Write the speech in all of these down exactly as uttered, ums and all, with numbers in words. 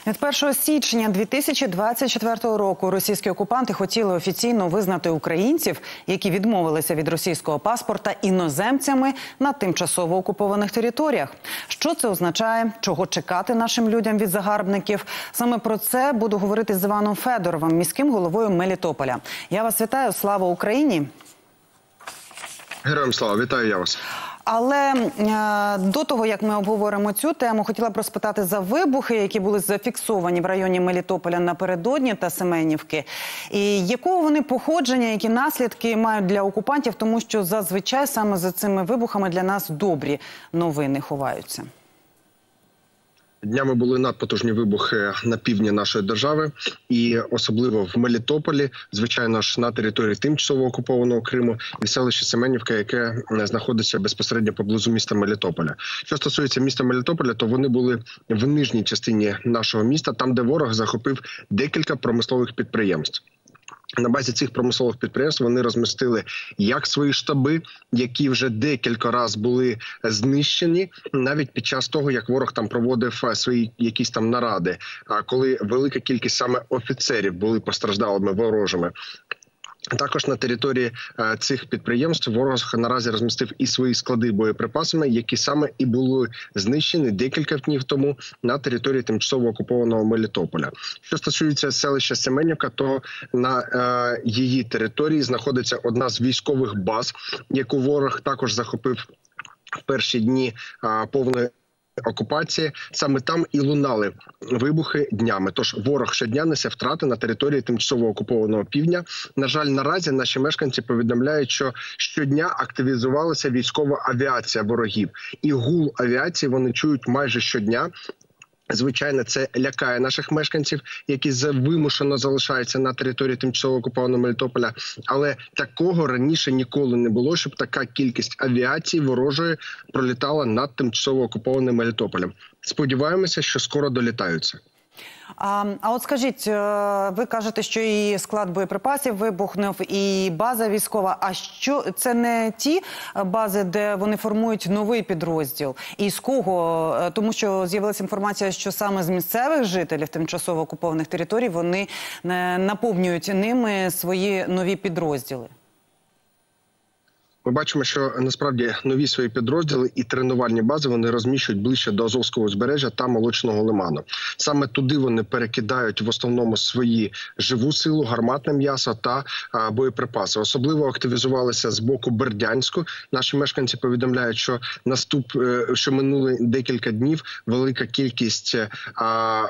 Від першого січня дві тисячі двадцять четвертого року російські окупанти хотіли офіційно визнати українців, які відмовилися від російського паспорта, іноземцями на тимчасово окупованих територіях. Що це означає? Чого чекати нашим людям від загарбників? Саме про це буду говорити з Іваном Федоровим, міським головою Мелітополя. Я вас вітаю. Слава Україні! Героям слава! Вітаю я вас! Але е, до того, як ми обговоримо цю тему, хотіла б розпитати за вибухи, які були зафіксовані в районі Мелітополя напередодні та Семенівки. І якого вони походження, які наслідки мають для окупантів, тому що зазвичай саме за цими вибухами для нас добрі новини ховаються. Днями були надпотужні вибухи на півдні нашої держави, і особливо в Мелітополі, звичайно ж, на території тимчасово окупованого Криму і селище Семенівка, яке знаходиться безпосередньо поблизу міста Мелітополя. Що стосується міста Мелітополя, то вони були в нижній частині нашого міста, там, де ворог захопив декілька промислових підприємств. На базі цих промислових підприємств вони розмістили як свої штаби, які вже декілька разів були знищені, навіть під час того, як ворог там проводив свої якісь там наради, коли велика кількість саме офіцерів були постраждалими ворожими. Також на території е, цих підприємств ворог наразі розмістив і свої склади боєприпасами, які саме і були знищені декілька днів тому на території тимчасово окупованого Мелітополя. Що стосується селища Семенівка, то на е, її території знаходиться одна з військових баз, яку ворог також захопив в перші дні е, повної окупації. Саме там і лунали вибухи днями. Тож ворог щодня несе втрати на території тимчасово окупованого півдня. На жаль, наразі наші мешканці повідомляють, що щодня активізувалася військова авіація ворогів. І гул авіації вони чують майже щодня. Звичайно, це лякає наших мешканців, які вимушено залишаються на території тимчасово окупованого Мелітополя. Але такого раніше ніколи не було, щоб така кількість авіації ворожої пролітала над тимчасово окупованим Мелітополем. Сподіваємося, що скоро долітаються. А, а от скажіть, ви кажете, що і склад боєприпасів вибухнув, і база військова. А що це не ті бази, де вони формують новий підрозділ? І з кого? Тому що з'явилася інформація, що саме з місцевих жителів тимчасово окупованих територій вони наповнюють ними свої нові підрозділи. Ми бачимо, що насправді нові свої підрозділи і тренувальні бази вони розміщують ближче до Азовського узбережжя та Молочного лиману. Саме туди вони перекидають в основному свої живу силу, гарматне м'ясо та а, боєприпаси. Особливо активізувалися з боку Бердянську. Наші мешканці повідомляють, що наступ, що минули декілька днів велика кількість а,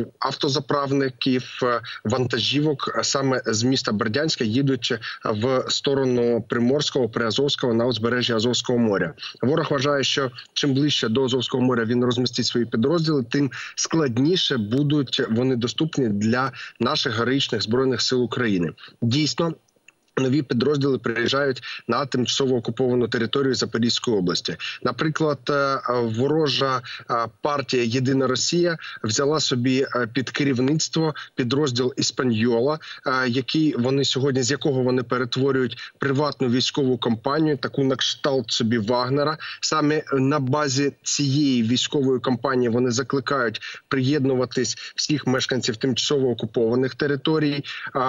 автозаправників, вантажівок саме з міста Бердянська їдуть в сторону Приморського, Приазовського, на узбережжі Азовського моря. Ворог вважає, що чим ближче до Азовського моря він розмістить свої підрозділи, тим складніше будуть вони доступні для наших героїчних Збройних сил України. Дійсно, нові підрозділи приїжджають на тимчасово окуповану територію Запорізької області. Наприклад, ворожа партія «Єдина Росія» взяла собі під керівництво підрозділ «Іспаньола», який вони сьогодні, з якого вони перетворюють приватну військову компанію, таку на кшталт собі Вагнера. Саме на базі цієї військової компанії вони закликають приєднуватись всіх мешканців тимчасово окупованих територій,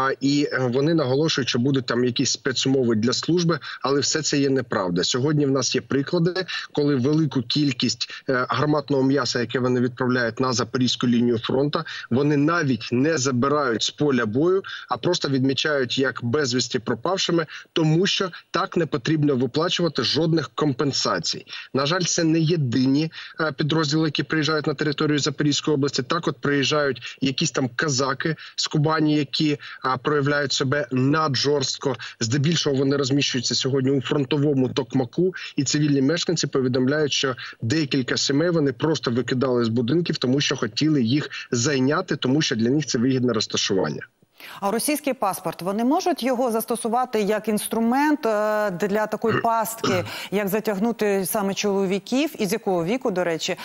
і вони наголошують, що будуть там якісь спецумови для служби, але все це є неправда. Сьогодні в нас є приклади, коли велику кількість гарматного м'яса, яке вони відправляють на Запорізьку лінію фронту, вони навіть не забирають з поля бою, а просто відмічають як безвісті пропавшими, тому що так не потрібно виплачувати жодних компенсацій. На жаль, це не єдині підрозділи, які приїжджають на територію Запорізької області. Так от приїжджають якісь там казаки з Кубані, які проявляють себе наджорстко. Здебільшого вони розміщуються сьогодні у фронтовому Токмаку, і цивільні мешканці повідомляють, що декілька сімей вони просто викидали з будинків, тому що хотіли їх зайняти, тому що для них це вигідне розташування. А російський паспорт, вони можуть його застосувати як інструмент для такої пастки, як затягнути саме чоловіків, і з якого віку, до речі,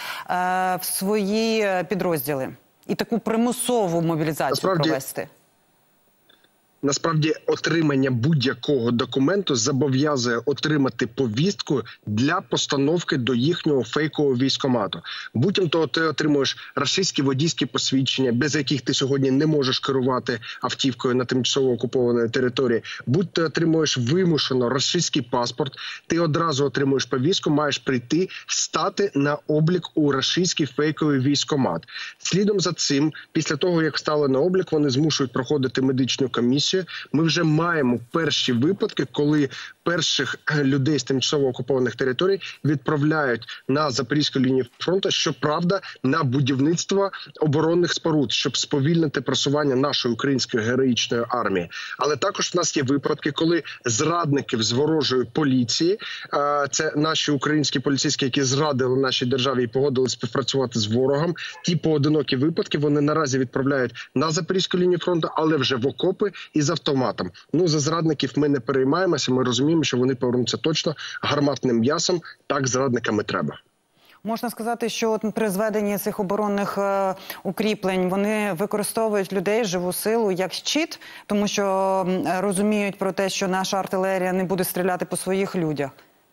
в свої підрозділи? І таку примусову мобілізацію Насправді... провести? Насправді, отримання будь-якого документу зобов'язує отримати повістку для постановки до їхнього фейкового військкомату. Будь-то ти отримуєш російські водійські посвідчення, без яких ти сьогодні не можеш керувати автівкою на тимчасово окупованій території. Будь ти отримуєш вимушено російський паспорт, ти одразу отримуєш повістку, маєш прийти, стати на облік у російський фейковий військкомат. Слідом за цим, після того, як стали на облік, вони змушують проходити медичну комісію. Ми вже маємо перші випадки, коли перших людей з тимчасово окупованих територій відправляють на Запорізьку лінію фронту, щоправда, на будівництво оборонних споруд, щоб сповільнити просування нашої української героїчної армії. Але також в нас є випадки, коли зрадників з ворожої поліції, це наші українські поліцейські, які зрадили нашій державі і погодились співпрацювати з ворогом, ті поодинокі випадки вони наразі відправляють на Запорізьку лінію фронту, але вже в окопи і з автоматом. Ну, за зрадників ми не переймаємося, ми розуміємо, що вони повернуться точно гарматним м'ясом, так зрадниками треба. Можна сказати, що от при зведенні цих оборонних е, укріплень вони використовують людей, живу силу, як щит, тому що е, розуміють про те, що наша артилерія не буде стріляти по своїх людях.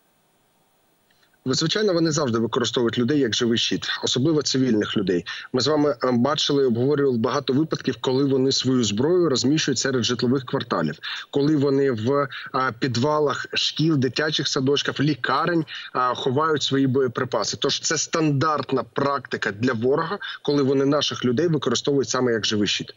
Звичайно, вони завжди використовують людей як живий щит, особливо цивільних людей. Ми з вами бачили і обговорювали багато випадків, коли вони свою зброю розміщують серед житлових кварталів, коли вони в підвалах шкіл, дитячих садочків, лікарень ховають свої боєприпаси. Тож це стандартна практика для ворога, коли вони наших людей використовують саме як живий щит.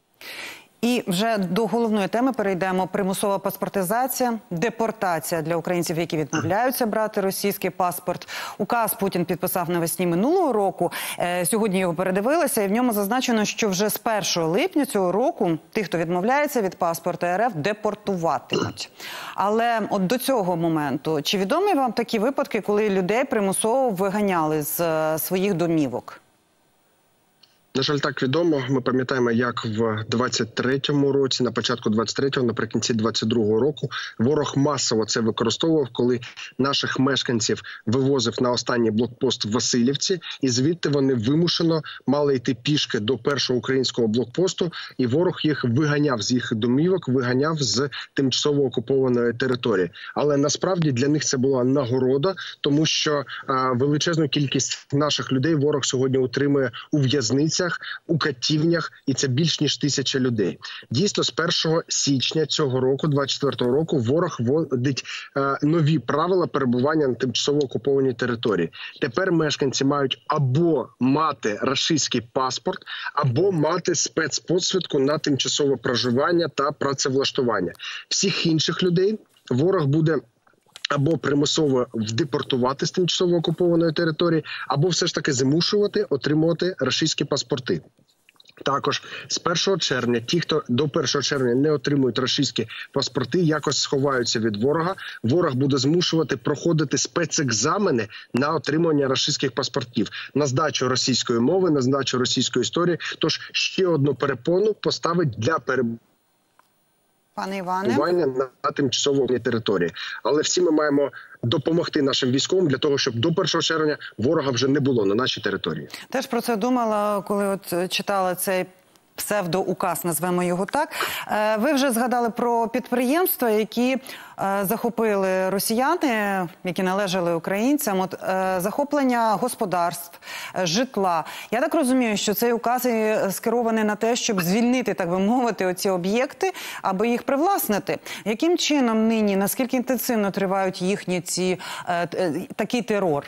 І вже до головної теми перейдемо. Примусова паспортизація, депортація для українців, які відмовляються брати російський паспорт. Указ Путін підписав навесні минулого року. Сьогодні його передивилися, і в ньому зазначено, що вже з першого липня цього року тих, хто відмовляється від паспорта РФ, депортуватимуть. Але от до цього моменту, чи відомі вам такі випадки, коли людей примусово виганяли з своїх домівок? На жаль, так відомо. Ми пам'ятаємо, як в двадцять третьому році, на початку двадцять третього, наприкінці двадцять другого року ворог масово це використовував, коли наших мешканців вивозив на останній блокпост в Васильівці, і звідти вони вимушено мали йти пішки до першого українського блокпосту, і ворог їх виганяв з їх домівок, виганяв з тимчасово окупованої території. Але насправді для них це була нагорода, тому що а, величезну кількість наших людей ворог сьогодні утримує у в'язницях, у катівнях, і це більш ніж тисяча людей. Дійсно, з першого січня цього року, двадцять четвертого року, ворог вводить е, нові правила перебування на тимчасово окупованій території. Тепер мешканці мають або мати російський паспорт, або мати спецпосвідку на тимчасове проживання та працевлаштування. Всіх інших людей ворог буде або примусово депортувати з тимчасово окупованої території, або все ж таки змушувати отримувати російські паспорти. Також з першого червня ті, хто до першого червня не отримують російські паспорти, якось сховаються від ворога. Ворог буде змушувати проходити спецекзамени на отримання російських паспортів, на здачу російської мови, на здачу російської історії. Тож ще одну перепону поставить для перебування Пане Іване, на тимчасово території. Але всі ми маємо допомогти нашим військовим для того, щоб до першого червня ворога вже не було на нашій території. Теж про це думала, коли от читала цей псевдоуказ, назвемо його так. Ви вже згадали про підприємства, які захопили росіяни, які належали українцям. От захоплення господарств, житла. Я так розумію, що цей указ скерований на те, щоб звільнити, так би мовити, оці об'єкти, аби їх привласнити. Яким чином нині, наскільки інтенсивно тривають їхні ці, такий терор?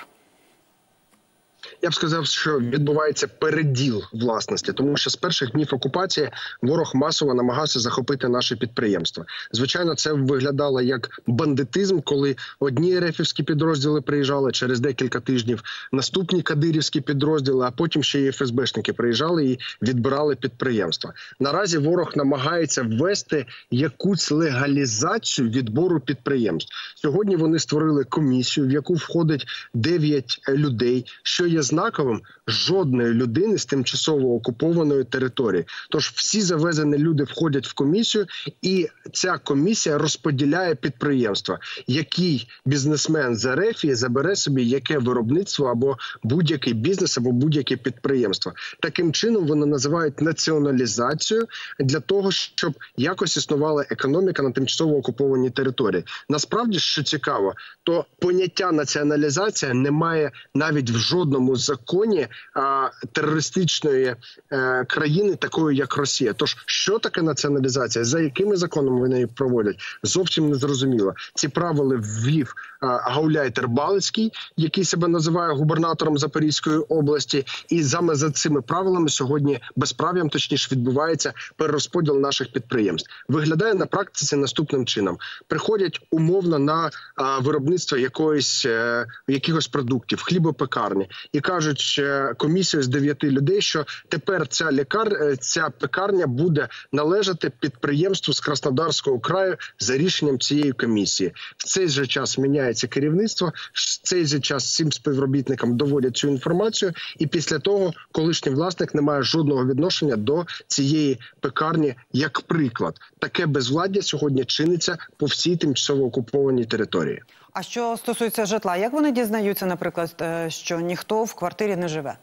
Я б сказав, що відбувається переділ власності, тому що з перших днів окупації ворог масово намагався захопити наші підприємства. Звичайно, це виглядало як бандитизм, коли одні рефівські підрозділи приїжджали, через декілька тижнів наступні кадирівські підрозділи, а потім ще й еф ес бешники приїжджали і відбирали підприємства. Наразі ворог намагається ввести якусь легалізацію відбору підприємств. Сьогодні вони створили комісію, в яку входить дев'ять людей, що є є знаковим, жодної людини з тимчасово окупованої території. Тож всі завезені люди входять в комісію, і ця комісія розподіляє підприємства, який бізнесмен з РФ забере собі яке виробництво або будь-який бізнес, або будь-яке підприємство. Таким чином вони називають націоналізацію для того, щоб якось існувала економіка на тимчасово окупованій території. Насправді, що цікаво, то поняття націоналізація немає навіть в жодному законі а, терористичної а, країни, такої як Росія. Тож, що таке націоналізація, за якими законами вони її проводять, зовсім не зрозуміло. Ці правила ввів а, гауляйтер Балицький, який себе називає губернатором Запорізької області, і саме за цими правилами сьогодні безправ'ям, точніше, відбувається перерозподіл наших підприємств. Виглядає на практиці наступним чином. Приходять умовно на а, виробництво якоїсь, а, якихось продуктів, хлібопекарні, і кажуть е, комісію з дев'яти людей, що тепер ця лікар, ця пекарня буде належати підприємству з Краснодарського краю за рішенням цієї комісії. В цей же час міняється керівництво, в цей же час всім співробітникам доводять цю інформацію, і після того колишній власник не має жодного відношення до цієї пекарні, як приклад. Таке безвладдя сьогодні чиниться по всій тимчасово окупованій території. А що стосується житла, як вони дізнаються, наприклад, що ніхто в квартирі не живе?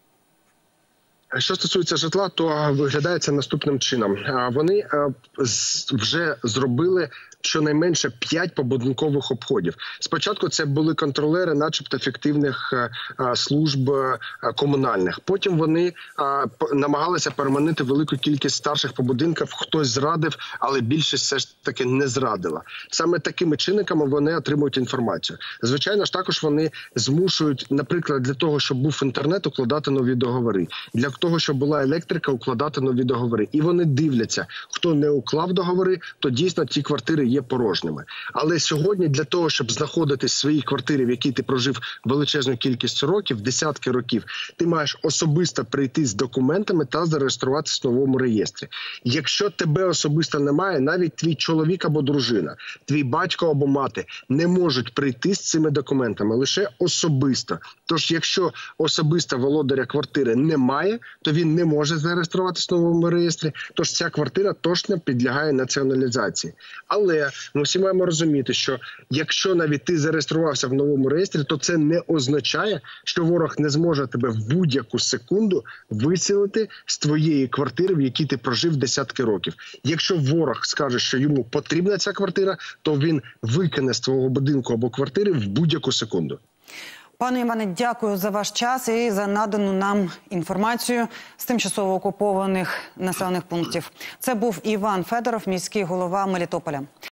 Що стосується житла, то виглядає це наступним чином. Вони вже зробили щонайменше п'ять побудинкових обходів. Спочатку це були контролери начебто фіктивних служб комунальних. Потім вони намагалися переманити велику кількість старших по будинках. Хтось зрадив, але більшість все ж таки не зрадила. Саме такими чинниками вони отримують інформацію. Звичайно ж, також вони змушують, наприклад, для того, щоб був інтернет, укладати нові договори. Для того, щоб була електрика, укладати нові договори. І вони дивляться, хто не уклав договори, то дійсно ті квартири є порожніми. Але сьогодні для того, щоб знаходитись в своїй квартирі, в якій ти прожив величезну кількість років, десятки років, ти маєш особисто прийти з документами та зареєструватися в новому реєстрі. Якщо тебе особисто немає, навіть твій чоловік або дружина, твій батько або мати не можуть прийти з цими документами, лише особисто. Тож, якщо особисто володаря квартири немає, то він не може зареєструватися в новому реєстрі, тож ця квартира точно підлягає націоналізації. Але ми всі маємо розуміти, що якщо навіть ти зареєструвався в новому реєстрі, то це не означає, що ворог не зможе тебе в будь-яку секунду виселити з твоєї квартири, в якій ти прожив десятки років. Якщо ворог скаже, що йому потрібна ця квартира, то він викине з твого будинку або квартири в будь-яку секунду. Пане Іване, дякую за ваш час і за надану нам інформацію з тимчасово окупованих населених пунктів. Це був Іван Федоров, міський голова Мелітополя.